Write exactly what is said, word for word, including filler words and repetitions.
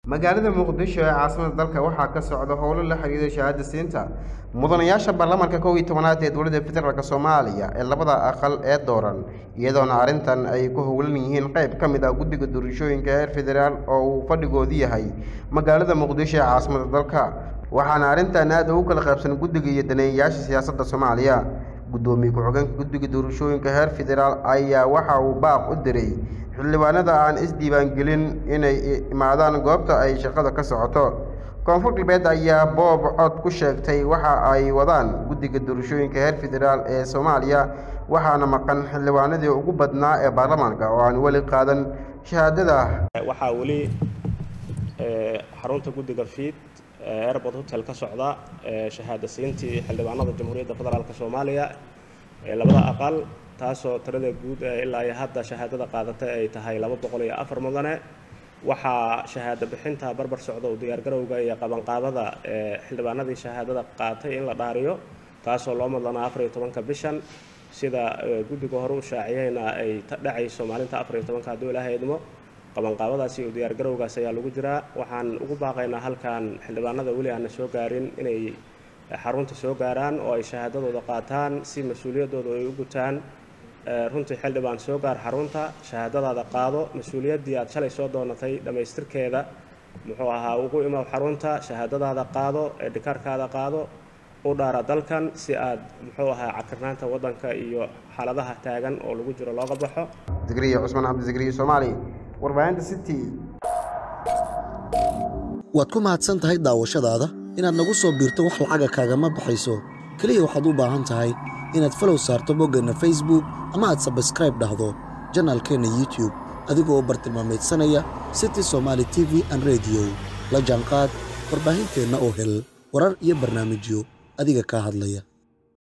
magaalada Muqdisho ee caasimada dalka waxaa ka socda howlo la xiriira shahaado siinta mudanayaasha baarlamaanka kow iyo tobanaad ee dowladda federaalka Soomaaliya ee labada aqal ee dooran iyadoona arintan ay ku howlan yihiin qayb ka mid ah guddiga doorashooyinka heer federaal oo uu fadhigoodu yahay magaalada Muqdisho ee caasimada dalka waxaana arintan aad ugu kala qaybsan guddiga iyo daneeyayaasha siyaasadda Soomaaliya gudoomiye ku-xigeenka guddiga doorashooyinka heer federaal ayaa waxa uu baaq u diray xildhibaanada aan isdiiwaangelin inay imaadaan goobta ay shaqada ka socoto koonfur galbeed ayaa boob cod ku sheegtay waxa ay wadaan guddiga doorashooyinka heer federaal ee Soomaaliya waxaana maqan xildhibaanadii ugu badnaa ee baarlamaanka oo aan wali qaadan shahaadada waxa wali ee xarunta guddiga fiid airport hotel ka socda shahaado siintii xildhibaanada jamhuuriyadda federaalka Soomaaliya ee labada aqal taasoo tirada guud ilaa ay hadda shahaadada qaadatay ay tahay laba boqol iyo afar mudane waxa shahaado bixinta barbar socda u diyaar garowga iyo qaban qaadada ee xildhibaanadii shahaadada qaatay in la dhaariyo taasoo loo madlanaa afar iyo tobanka bishan sida guddiga hore u shaaciyayna ay dhacayso maalinta afar iyo tobanka haddii Ilaahay idmo qaban qaadadaasi u diyaar garowgaas ayaa lagu jiraa waxaan ugu baaqaynaa halkan xildhibaanada wali aan soo gaarin inay xarunta soo gaaraan oo ay shahaadadooda qaataan si mas'uuliyadooda ay u gutaan runtii xildhibaan soo gaar xarunta shahaadadaada qaado mas'uuliyaddii aad shalay soo doonatay dhamaystirkeeda muxuu ahaa ugu imaw xarunta shahaadadaada qaado ee dhikaarkaada qaado u dhaara dalkan si aad muxuu ahaa cakarnaanta waddanka iyo xaaladaha taagan oo lagu jiro looga baxo Zikriya Cusman Cabdi Zikriya Soomaali warbaahinta City waad ku mahadsan tahay daawashadaada inaad nagu soo biirto wax lacag kaagama baxayso kaliya waxaad u baahan tahay inaad follow saarto boggana Facebook ama aad subscribe dhahdo channelkeena YouTube adigoo bartilmaameedsanaya City Somali T V and Radio la jaanqaad warbaahinteena oo hel warar iyo barnaamijyo adiga ka hadlaya